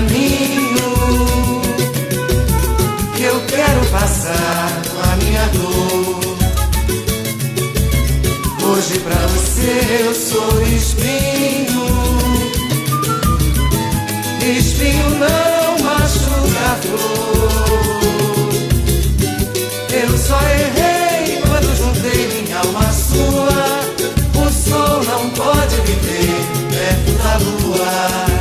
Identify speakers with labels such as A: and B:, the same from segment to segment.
A: caminho que eu quero passar com a minha dor. Hoje pra você eu sou espinho. Espinho não machuca a flor. Eu só errei quando juntei minha alma à sua. O sol não pode viver perto da lua.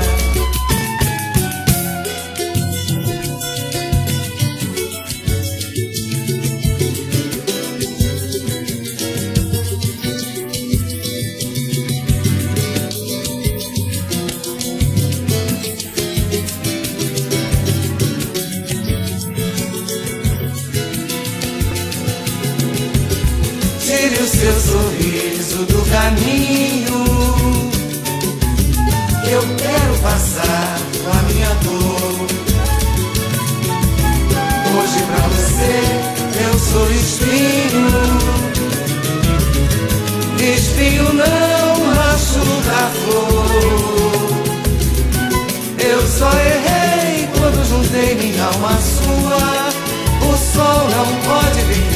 A: Tire o seu sorriso do caminho que eu quero passar com a minha dor. Hoje pra você eu sou espinho. Espinho não machuca a flor. Eu só errei quando juntei minha alma à sua. O sol não pode vir